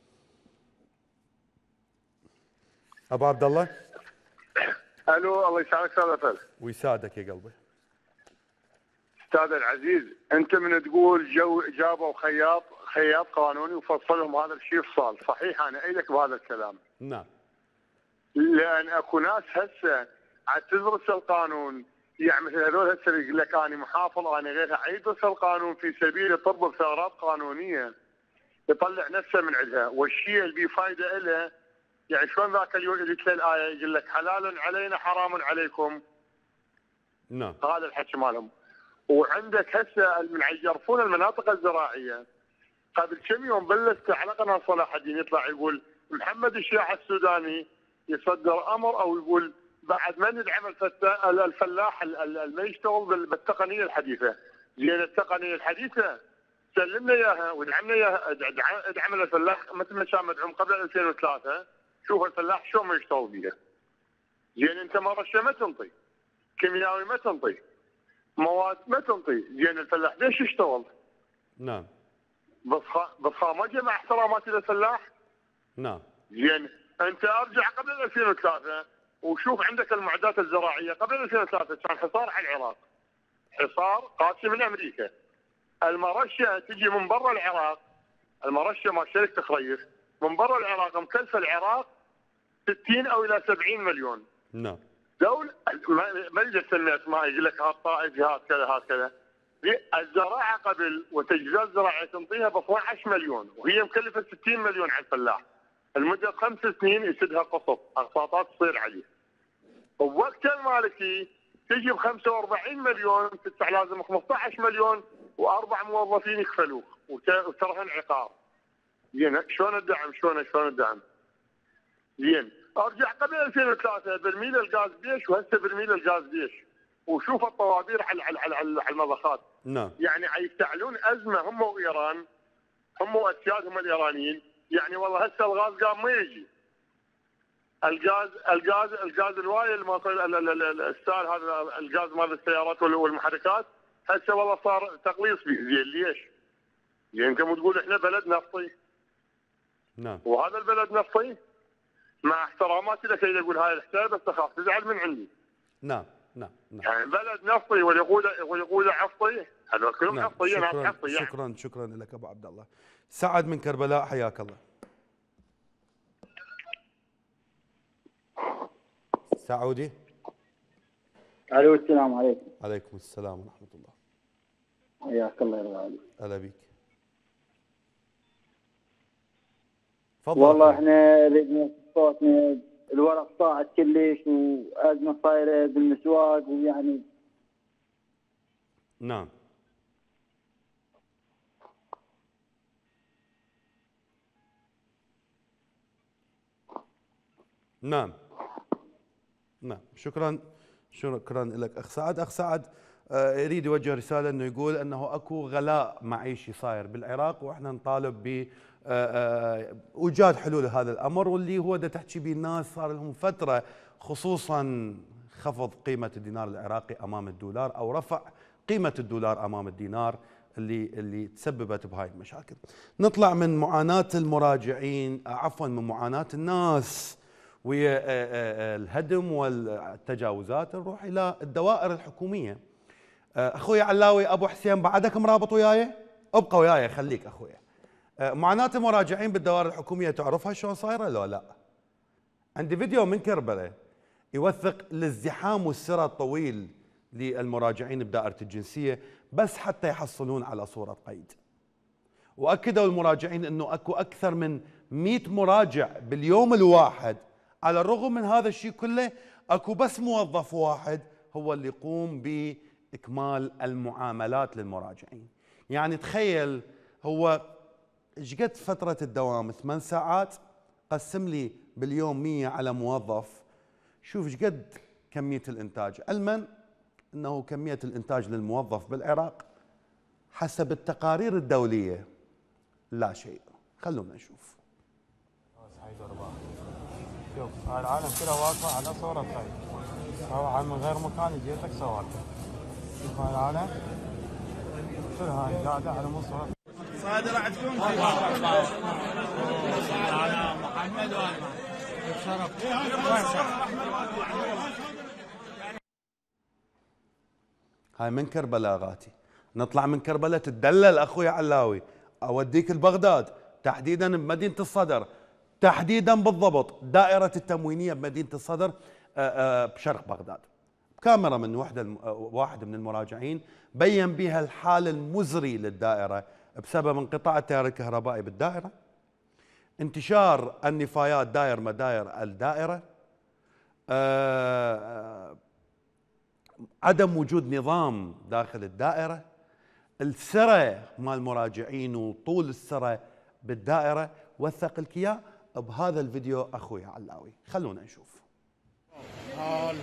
[SPEAKER 1] أبو عبد الله.
[SPEAKER 12] الو، الله يسعدك استاذ فهد.
[SPEAKER 1] ويسعدك يا قلبي.
[SPEAKER 12] استاذ العزيز، انت من تقول جو جابوا خياط خياط قانوني وفصلهم هذا الشيء فصال، صحيح انا ايدك بهذا الكلام.
[SPEAKER 1] نعم.
[SPEAKER 12] لان اكو ناس هسه عاد تدرس القانون، يعني مثل هذول هسه يقول لك انا محافظ انا غيرها، يدرس القانون في سبيل يطبق ثغرات قانونيه يطلع نفسه من عندها، والشيء اللي بيه فائده له. يعني شلون ذاك اليوم اللي تلاقي الايه يقول لك حلال علينا حرام عليكم.
[SPEAKER 1] نعم.
[SPEAKER 12] هذا الحكي مالهم. وعندك هسه من يعرفون المناطق الزراعيه. قبل كم يوم بلشت على قناه صلاح الدين يطلع يقول محمد الشياع السوداني يصدر امر او يقول بعد ما ندعم الفلاح اللي ما يشتغل بالتقنيه الحديثه. زين التقنيه الحديثه سلمنا اياها ودعمنا اياها، ادعم الفلاح مثل ما كان مدعوم قبل ألفين وثلاثة. شوف الفلاح شلون ما يشتغل بيها. زين انت مرشه ما تنطي، كيميائي ما تنطي، مواد ما تنطي، زين الفلاح ليش يشتغل؟
[SPEAKER 1] نعم.
[SPEAKER 12] بالخامجه مع احتراماتي للفلاح.
[SPEAKER 1] نعم.
[SPEAKER 12] زين انت ارجع قبل ألفين وثلاثة وشوف عندك المعدات الزراعيه قبل ألفين وثلاثة كان حصار على العراق. حصار قاسي من امريكا. المرشه تجي من برا العراق، المرشه مال شركه خريف من برا العراق مكلفه العراق ستين او الى سبعين مليون.
[SPEAKER 1] نعم.
[SPEAKER 12] دولة ما ادري اسمي اسماء، يقول لك هات طائف هات كذا هات كذا. الزراعه قبل وتجهيزات زراعيه تنطيها ب اثني عشر مليون وهي مكلفه ستين مليون على الفلاح. لمده خمس سنين يسدها قسط، اقساطات تصير عليه. ووقت المالكي تجي ب خمسة وأربعين مليون تدفع لازم خمسة عشر مليون واربع موظفين يكفلوك وترهن عقار. زين شلون الدعم؟ شلون شلون الدعم؟ زين ارجع قبل ألفين وثلاثة برميل الغاز بيش وهسه برميل الغاز بيش، وشوف الطوابير على على على, على المضخات.
[SPEAKER 1] نعم.
[SPEAKER 12] يعني يفتعلون ازمه هم وايران، هم واسيادهم الايرانيين. يعني والله هسه الغاز قام ما يجي. الغاز الغاز الغاز الوايل مال السال هذا الغاز مال السيارات والمحركات هسه والله صار تقليص به. زين ليش؟ يعني انت مو تقول احنا بلد نفطي.
[SPEAKER 1] نعم.
[SPEAKER 12] وهذا البلد نفطي مع احتراماتي لك اذا اقول هاي الحساب بس تخاف تزعل من عندي.
[SPEAKER 1] نعم نعم نعم.
[SPEAKER 12] يعني بلد نفطي واليقوده واليقوده عفطي، هذول كلهم
[SPEAKER 1] نعم.
[SPEAKER 12] عفطيين ناس
[SPEAKER 1] شكرا
[SPEAKER 12] عفطي يعني.
[SPEAKER 1] شكرا شكرا لك ابو عبد الله. سعد من كربلاء حياك الله. سعودي.
[SPEAKER 15] الو السلام عليكم.
[SPEAKER 1] عليكم السلام ورحمه الله.
[SPEAKER 15] حياك الله يرضى عليك.
[SPEAKER 1] هلا بك. تفضل.
[SPEAKER 15] والله احنا ردنا صوتنا، الورق صاعد كلش وازمه صايره بالمسواق ويعني.
[SPEAKER 1] نعم. نعم. نعم شكرا شكرا لك اخ سعد. اخ سعد آه يريد يوجه رساله انه يقول انه اكو غلاء معيشي صاير بالعراق واحنا نطالب ب ايجاد حلول لهذا الامر، واللي هو دا تحكي به الناس صار لهم فتره، خصوصا خفض قيمه الدينار العراقي امام الدولار او رفع قيمه الدولار امام الدينار اللي اللي تسببت بهاي المشاكل. نطلع من معاناه المراجعين عفوا من معاناه الناس ويا الهدم والتجاوزات، نروح الى الدوائر الحكوميه. اخوي علاوي ابو حسين بعدك مرابط وياي؟ ابقى وياي خليك اخويا. معاناة المراجعين بالدوائر الحكومية تعرفها شلون صايرة لو لا؟ عندي فيديو من كربلاء يوثق الازدحام والسرى الطويل للمراجعين بدائرة الجنسية بس حتى يحصلون على صورة قيد. وأكدوا المراجعين أنه أكو أكثر من مئة مراجع باليوم الواحد، على الرغم من هذا الشيء كله أكو بس موظف واحد هو اللي يقوم بإكمال المعاملات للمراجعين. يعني تخيل هو ايش قد فترة الدوام؟ ثمان ساعات، قسم لي باليوم مية على موظف، شوف ايش قد كمية الانتاج. علما انه كمية الانتاج للموظف بالعراق حسب التقارير الدولية لا شيء. خلونا نشوف.
[SPEAKER 16] شوف هاي العالم كلها واقفة على صورة خير، روح من غير مكان جيتك سوالف. شوف هاي العالم كلها هاي قاعدة على مو صورة
[SPEAKER 17] صادر عندكم على محمد
[SPEAKER 1] هاي من كربلاء غاتي. نطلع من كربلاء تدلل اخوي علاوي، اوديك لبغداد تحديدا بمدينه الصدر، تحديدا بالضبط دائره التموينيه بمدينه الصدر بشرق بغداد. كاميرا من وحده واحد من المراجعين بين بها الحال المزري للدائره بسبب انقطاع التيار الكهربائي بالدائره، انتشار النفايات داير مداير الدائره، آه عدم وجود نظام داخل الدائره، السرى مال المراجعين وطول السرى بالدائره. وثق لك اياه بهذا الفيديو اخوي علاوي، خلونا نشوف.
[SPEAKER 14] حال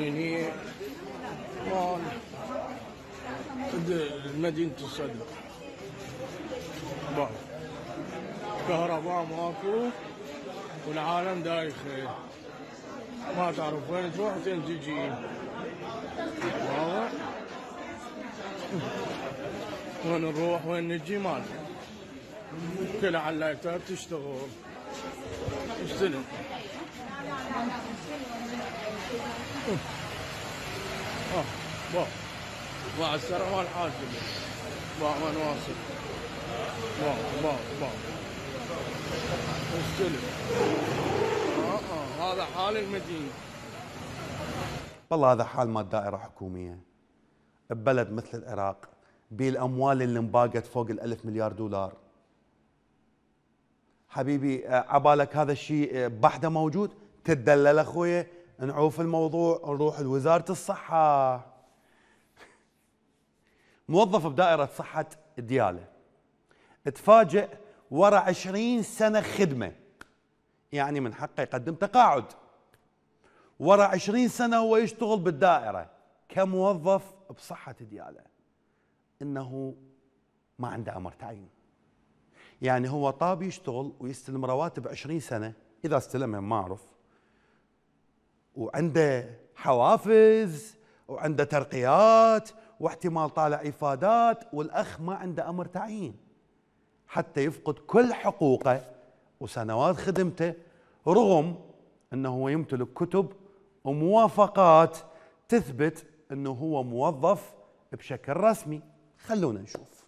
[SPEAKER 14] تموينيه مال مدينه الصدر
[SPEAKER 9] با كهرباء ماكو والعالم دايخ، ما تعرف وين تروح وين تجي. واضح؟ وين نروح وين نجي ما كلها على اللابتوب تشتغل تستلم. اه با با السرعة مال حاجب با ما نواصل با با با استلم. اه اه هذا حال المدينة.
[SPEAKER 1] والله هذا حال مال دائرة حكومية ببلد مثل العراق بالأموال اللي انباقت فوق الألف مليار دولار. حبيبي عبالك هذا الشيء بحده موجود؟ تدلل أخويا، نعوف الموضوع نروح لوزارة الصحة. موظف بدائرة صحة ديالى تفاجئ ورا عشرين سنة خدمة، يعني من حقه يقدم تقاعد. ورا عشرين سنة هو يشتغل بالدائرة كموظف بصحة ديالى، إنه ما عنده أمر تعيين. يعني هو طاب يشتغل ويستلم رواتب عشرين سنة، إذا استلمها ما أعرف، وعنده حوافز وعنده ترقيات واحتمال طالع إفادات، والأخ ما عنده أمر تعيين حتى يفقد كل حقوقه وسنوات خدمته، رغم أنه هو يمتلك كتب وموافقات تثبت أنه هو موظف بشكل رسمي. خلونا نشوف.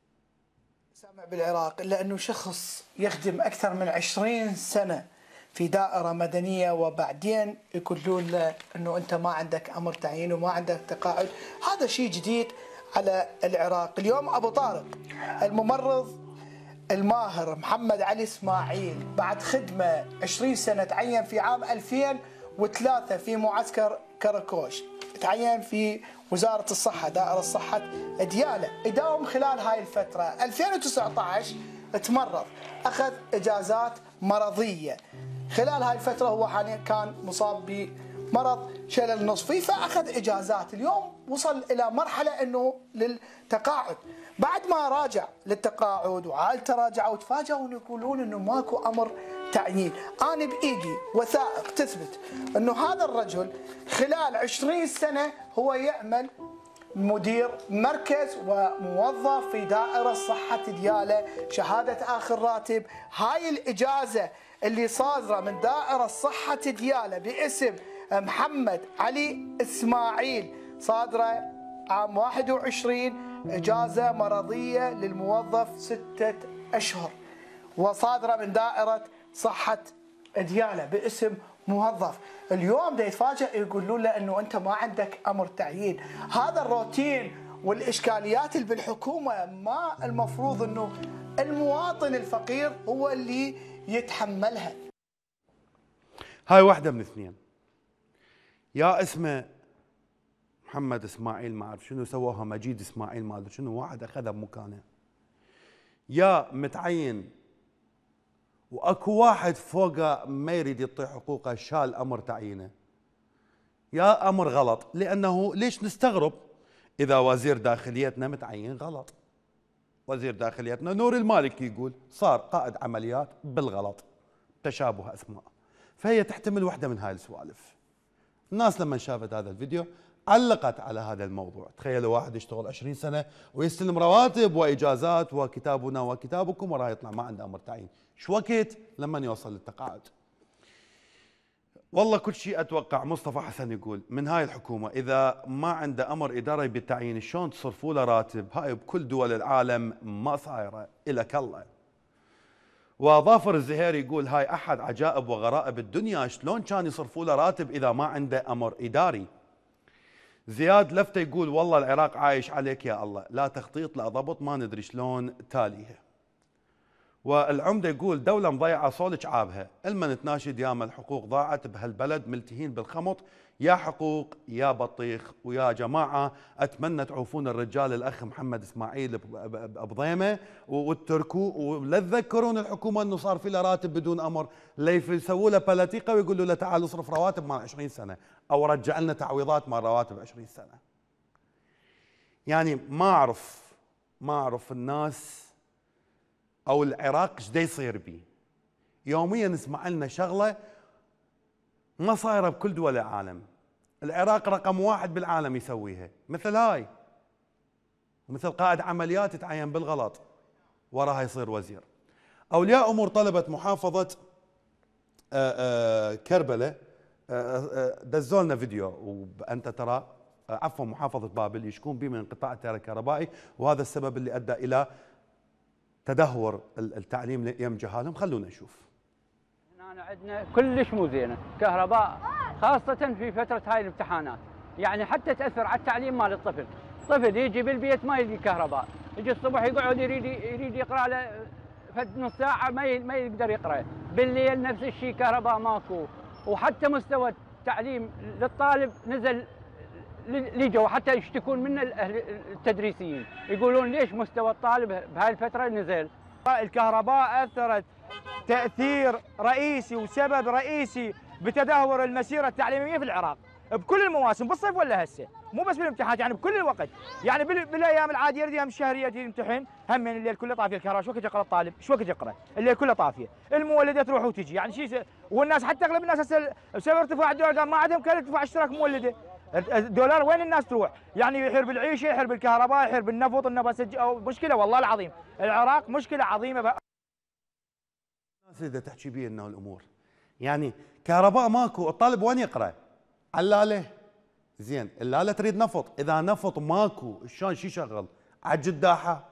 [SPEAKER 18] سامع بالعراق إلا أنه شخص يخدم أكثر من عشرين سنة في دائرة مدنية وبعدين يقولون له أنه أنت ما عندك أمر تعيين وما عندك تقاعد. هذا شيء جديد على العراق. اليوم أبو طارق الممرض الماهر محمد علي إسماعيل بعد خدمة عشرين سنة تعين في عام ألفين وثلاثة في معسكر كراكوش، تعين في وزارة الصحة دائرة صحة ديالى، يداوم خلال هاي الفترة. ألفين وتسعة عشر تمرض، أخذ إجازات مرضية. خلال هاي الفترة هو حاليا كان مصاب بمرض شلل نصفي فأخذ إجازات. اليوم وصل إلى مرحلة أنه للتقاعد. بعد ما راجع للتقاعد وعائلته راجعوا وتفاجئوا يقولون أنه ماكو أمر تعيين. أنا بإيدي وثائق تثبت أنه هذا الرجل خلال عشرين سنة هو يعمل مدير مركز وموظف في دائرة صحة ديالى، شهادة آخر راتب. هاي الإجازة اللي صادرة من دائرة صحة ديالى باسم محمد علي إسماعيل صادرة عام واحد وعشرين، إجازة مرضية للموظف ستة أشهر، وصادرة من دائرة صحة ديالى باسم موظف. اليوم دا يتفاجئ يقولون له انه انت ما عندك امر تعيين. هذا الروتين والاشكاليات اللي بالحكومه ما المفروض انه المواطن الفقير هو اللي يتحملها.
[SPEAKER 1] هاي واحده من اثنين، يا اسمه محمد اسماعيل ما اعرف شنو سووها مجيد اسماعيل ما ادري شنو، واحد اخذها بمكانه، يا متعين واكو واحد فوقه ما يريد يعطي حقوقه شال امر تعيينه، يا امر غلط. لانه ليش نستغرب اذا وزير داخليتنا متعين غلط؟ وزير داخليتنا نور المالكي يقول صار قائد عمليات بالغلط، تشابه اسماء. فهي تحتمل واحده من هاي السوالف. الناس لما شافت هذا الفيديو علقت على هذا الموضوع. تخيلوا واحد يشتغل عشرين سنه ويستلم رواتب واجازات وكتابنا وكتابكم وراه يطلع ما عنده امر تعيين، شو وقت لما يوصل للتقاعد؟ والله كل شيء اتوقع. مصطفى حسن يقول من هاي الحكومه اذا ما عنده امر اداري بالتعيين شلون تصرفوا له راتب؟ هاي بكل دول العالم ما صايره، الك الله. وظافر الزهيري يقول هاي احد عجائب وغرائب الدنيا، شلون كان يصرفوا له راتب اذا ما عنده امر اداري؟ زياد لفته يقول والله العراق عايش عليك يا الله، لا تخطيط لا ضبط ما ندري شلون تاليها. والعمده يقول دوله مضيعه صولج عابها، الما نتناشد ياما الحقوق ضاعت بهالبلد، ملتهين بالخمط، يا حقوق يا بطيخ. ويا جماعه اتمنى تعوفون الرجال الاخ محمد اسماعيل بضيمه وتتركوا ولا تذكرون الحكومه انه صار في له راتب بدون امر، ليسووا له بلاتيقه ويقولوا له تعال اصرف رواتب مال عشرين سنه او رجع لنا تعويضات مال رواتب عشرين سنه. يعني ما اعرف ما اعرف الناس او العراق ايش دا يصير بيه. يوميا نسمع لنا شغله ما صايره بكل دول العالم. العراق رقم واحد بالعالم يسويها، مثل هاي، ومثل قائد عمليات يتعين بالغلط وراها يصير وزير. اولياء امور طلبه محافظه كربلاء دزوا لنا فيديو، وانت ترى عفوا محافظه بابل يشكون به من انقطاع التيار الكهربائي، وهذا السبب اللي ادى الى تدهور التعليم يم جهالهم. خلونا نشوف.
[SPEAKER 19] هنا عندنا كلش مو زينه كهرباء، خاصه في فتره هاي الامتحانات، يعني حتى تاثر على التعليم مال الطفل. طفل يجي بالبيت ما يلقى كهرباء، يجي الصبح يقعد يريد يريد يقرا له فد نص ساعه ما ما يقدر يقرا، بالليل نفس الشيء كهرباء ماكو، وحتى مستوى التعليم للطالب نزل لجوا، حتى يشتكون منه التدريسيين، يقولون ليش مستوى الطالب بهاي الفتره نزل.
[SPEAKER 20] الكهرباء اثرت تاثير رئيسي وسبب رئيسي بتدهور المسيره التعليميه في العراق بكل المواسم، بالصيف ولا هسه، مو بس بالامتحانات، يعني بكل الوقت، يعني بالايام العاديه الايام الشهريه يمتحن هم من الليل كله طافيه الكهرباء، شو وقت يقرا الطالب؟ شو وقت يقرا؟ الليل كله طافيه، المولده تروح وتجي، يعني شيء س... والناس حتى اغلب الناس هسه بسبب ارتفاع الدولار قال ما عندهم كان يدفع اشتراك مولده. الدولار وين الناس تروح؟ يعني يحير بالعيشه، يحير بالكهرباء، يحير بالنفط، النفط سج... أو مشكله والله العظيم، العراق مشكله عظيمه بقى.
[SPEAKER 1] الناس اللي تحكي بيه انه الامور يعني كهرباء ماكو، الطالب وين يقرا؟ علاله. زين اللاله تريد نفط، اذا نفط ماكو شلون شو يشغل؟ على الجداحه.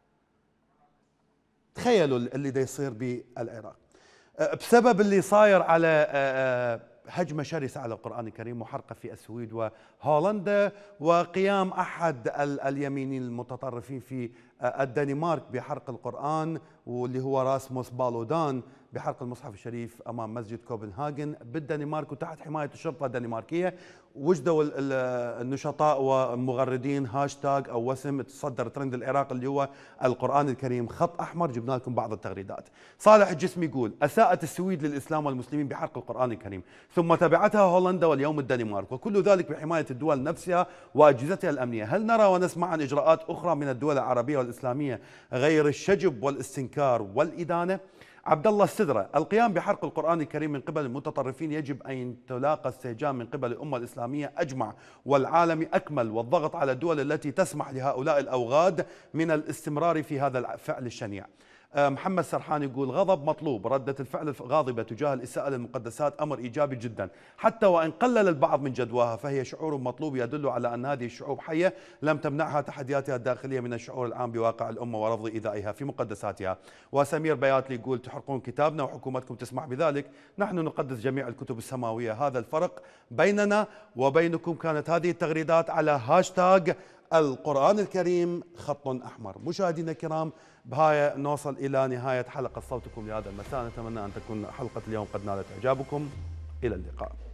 [SPEAKER 1] تخيلوا اللي دا يصير بالعراق بسبب اللي صاير على هجمه شرسه على القران الكريم وحرقه في السويد وهولندا، وقيام احد اليمينيين المتطرفين في الدنمارك بحرق القران، واللي هو راسموس بالودان بحرق المصحف الشريف امام مسجد كوبنهاجن بالدنمارك وتحت حمايه الشرطه الدنماركيه. وجدوا النشطاء والمغردين هاشتاج او وسم تصدر ترند العراق اللي هو القران الكريم خط احمر. جبنا لكم بعض التغريدات. صالح الجسم يقول اساءت السويد للاسلام والمسلمين بحرق القران الكريم، ثم تبعتها هولندا واليوم الدنمارك، وكل ذلك بحمايه الدول نفسها واجهزتها الامنيه. هل نرى ونسمع عن اجراءات اخرى من الدول العربيه والاسلاميه غير الشجب والاستنكار والادانه؟ عبد الله السدرة، القيام بحرق القرآن الكريم من قبل المتطرفين يجب أن تلاقى استهجان من قبل الأمة الإسلامية أجمع والعالم أكمل، والضغط على الدول التي تسمح لهؤلاء الأوغاد من الاستمرار في هذا الفعل الشنيع. محمد سرحان يقول غضب مطلوب، ردة الفعل الغاضبة تجاه الإساءة للمقدسات أمر إيجابي جدا، حتى وإن قلل البعض من جدواها فهي شعور مطلوب يدل على أن هذه الشعوب حية لم تمنعها تحدياتها الداخلية من الشعور العام بواقع الأمة ورفض إيذائها في مقدساتها. وسمير بياتلي يقول تحرقون كتابنا وحكومتكم تسمح بذلك، نحن نقدس جميع الكتب السماوية، هذا الفرق بيننا وبينكم. كانت هذه التغريدات على هاشتاج القرآن الكريم خط أحمر. مشاهدينا الكرام، بهاي نوصل إلى نهاية حلقة صوتكم لهذا المساء، نتمنى أن تكون حلقة اليوم قد نالت إعجابكم. إلى اللقاء.